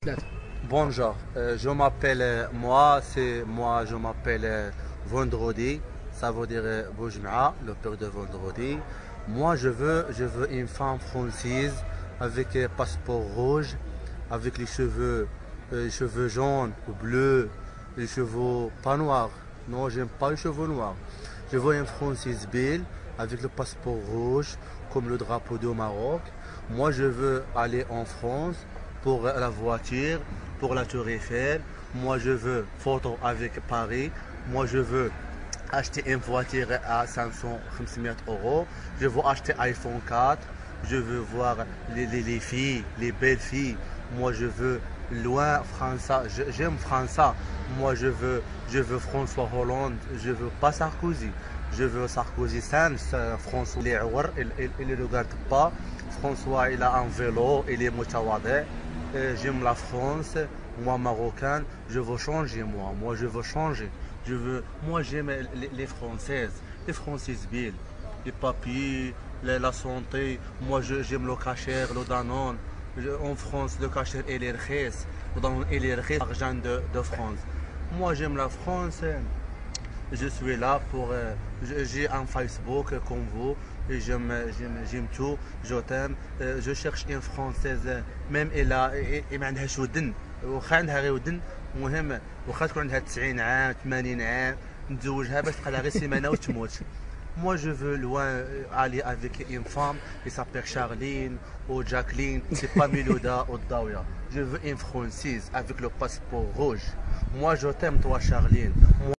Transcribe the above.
Bonjour, je m'appelle je m'appelle Vendredi, ça veut dire Boujma, le père de Vendredi. Moi, je veux une femme française avec un passeport rouge, avec les cheveux jaunes ou bleus, les cheveux pas noirs. Non, j'aime pas les cheveux noirs. Je veux une française belle avec le passeport rouge, comme le drapeau du Maroc. Moi, je veux aller en France pour la voiture, pour la Tour Eiffel. Moi, je veux photo avec Paris. Moi, je veux acheter une voiture à 500 euros. Je veux acheter iPhone 4. Je veux voir les filles, les belles filles. Moi, je veux loin France. J'aime France. Moi, je veux François Hollande. Je veux pas Sarkozy. Je veux Sarkozy simple. François, il ne regarde pas. François, il a un vélo, il est mutawadi. J'aime la France, moi marocain, je veux changer moi je veux changer. Moi j'aime les Françaises, les Françaises belles, les papiers, la santé. Moi j'aime le cachet, le Danone. En France le cachet il est rخيص, le Danone il est rخيص, l'argent de France. Moi j'aime la France. Je suis là pour. J'ai un Facebook comme vous. J'aime tout. Je t'aime. Je cherche une française. Même elle a. ما عندهاش ودن. واخا عندها غير ودن. المهم واخا تكون عندها 90 عام 80 عام نتزوجها باش تبقى لها غير سيمانه وتموت. Moi je veux loin aller avec une femme qui s'appelle Charline ou Jacqueline, c'est pas Milouda ou Daouya. Je veux une française avec le passeport rouge. Moi je t'aime toi Charline.